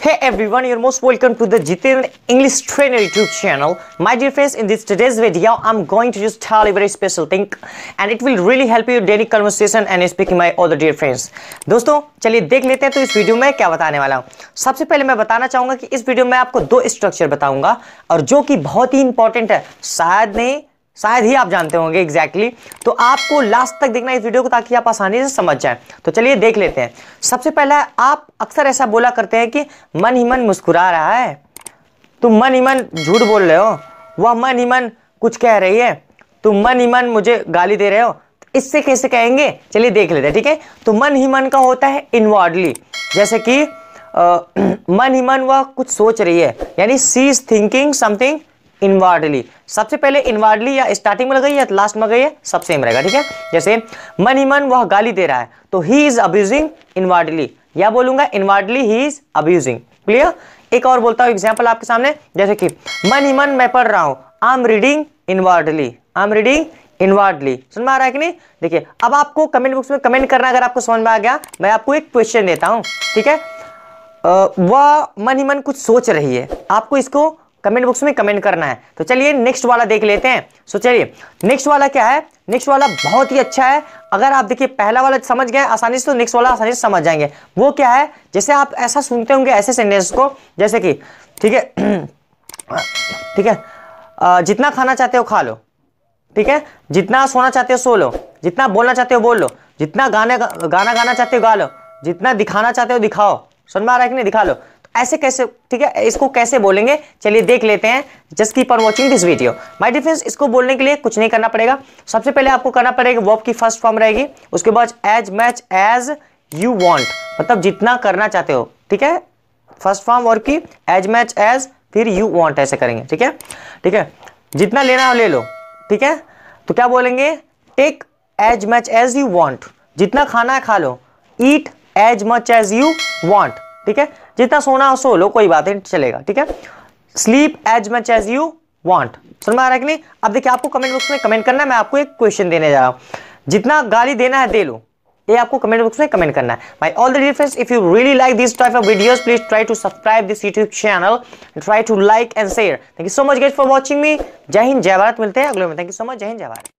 Hey everyone, you're most welcome to the Jitendra English Trainer YouTube channel. My dear friends, in this today's video, I'm going to just tell you a very special thing and it will really help you daily conversation and speaking my other dear friends. दोस्तों चलिए देख लेते हैं तो इस video में क्या बताने वाला हूँ। सबसे पहले मैं बताना चाहूँगा कि इस वीडियो में आपको दो स्ट्रक्चर बताऊँगा और जो कि बहुत ही इंपॉर्टेंट है, शायद ही आप जानते होंगे एग्जैक्टली। तो आपको लास्ट तक देखना इस वीडियो को ताकि आप आसानी से समझ जाएं। तो चलिए देख लेते हैं। सबसे पहला, आप अक्सर ऐसा बोला करते हैं कि मन ही मन मुस्कुरा रहा है, तुम मन ही मन झूठ बोल रहे हो, वह मन ही मन कुछ कह रही है, तुम मन ही मन मुझे गाली दे रहे हो। इससे कैसे कहेंगे, चलिए देख लेते हैं। ठीक है, तो मन ही मन का होता है इनवर्डली, जैसे कि मन ही मन वह कुछ सोच रही है, यानी she is thinking something inwardly. सबसे पहले इनवर्डली या स्टार्टिंग में लगाई या लास्ट में लगाई, सब सेम रहेगा। ठीक है, जैसे मन ही मन वह गाली दे रहा है तो ही इज अब्यूजिंग इनवर्डली, या बोलूंगा इनवर्डली ही इज अब्यूजिंग। क्लियर। एक और बोलता हूं एग्जांपल आपके सामने, जैसे कि मन ही मन मैं पढ़ रहा हूं, I am reading inwardly, I am reading inwardly. समझ में आ रहा है कि नहीं? देखिए, अब आपको कमेंट बॉक्स में कमेंट करना, अगर आपको समझ में आ गया। मैं आपको एक क्वेश्चन देता हूं, ठीक है, वह मन ही मन कुछ सोच रही है, आपको इसको कमेंट बॉक्स में कमेंट करना है। तो चलिए नेक्स्ट वाला देख लेते हैं। सो चलिए नेक्स्ट वाला क्या है, नेक्स्ट वाला बहुत ही अच्छा है। अगर आप देखिए पहला वाला समझ गए आसानी से तो नेक्स्ट वाला आसानी से समझ जाएंगे। वो क्या है, जैसे आप ऐसा सुनते होंगे ऐसे सेंटेंस को, जैसे कि ठीक है ठीक है, जितना खाना चाहते हो खा लो, ठीक है, जितना सोना चाहते हो सो लो, जितना बोलना चाहते हो बोल लो, जितना गाना गाना चाहते हो गा लो, जितना दिखाना चाहते हो दिखाओ। समझ में आ रहा है कि नहीं? दिखा लो। ऐसे कैसे, ठीक है, इसको कैसे बोलेंगे चलिए देख लेते हैं। Just keep on watching this video my dear friends. इसको बोलने के लिए कुछ नहीं करना पड़ेगा। सबसे पहले आपको करना पड़ेगा, वर्ब की फर्स्ट फॉर्म रहेगी, उसके बाद as much as you want, मतलब जितना करना चाहते हो। ठीक है, फर्स्ट फॉर्म वर्ब की एज मच एज, फिर यू वांट, ऐसे करेंगे। ठीक है, ठीक है, जितना लेना हो ले लो। ठीक है, तो क्या बोलेंगे, take as much as you want, जितना खाना है खा लो, eat as much as you want. ठीक है, जितना सोना हो सो लो, कोई बात नहीं, चलेगा। ठीक है, sleep as much as you want. समझ में आ रहा है कि नहीं? अब देखिए आपको कमेंट बॉक्स में कमेंट करना है। मैं आपको एक क्वेश्चन देने जा रहा हूं, जितना गाली देना है दे लो, ये आपको कमेंट बॉक्स में कमेंट करना है। My all the dear friends, if you really like this type of videos, please try to subscribe this YouTube channel and try to like and share. Thank you so much guys for watching me. जय हिंद, जय भारत। मिलते हैं अगले में। Thank you so much. जय हिंद, जय भारत।